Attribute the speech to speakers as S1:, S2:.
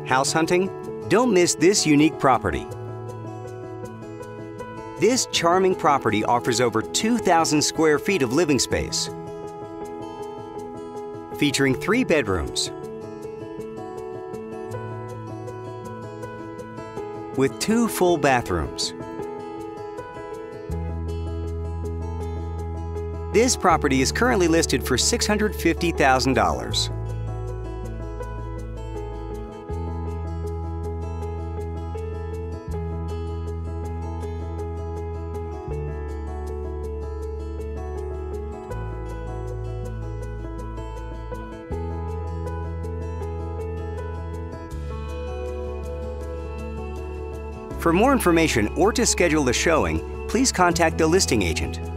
S1: House hunting? Don't miss this unique property. This charming property offers over 2,000 square feet of living space, featuring 3 bedrooms with 2 full bathrooms. This property is currently listed for $650,000. For more information or to schedule a showing, please contact the listing agent.